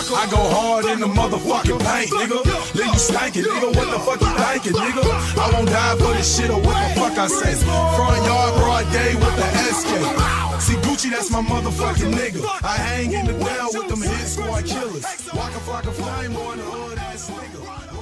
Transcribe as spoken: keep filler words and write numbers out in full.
I go hard in the motherfucking paint, nigga. Leave you stankin', nigga. What the fuck you thinking, nigga? I won't die for this shit or what the fuck I say. Front yard, broad day with the S K. See Gucci, that's my motherfucking nigga. I hang in the well with them hit squad killers. Walk a flock of flame on the hood ass nigga.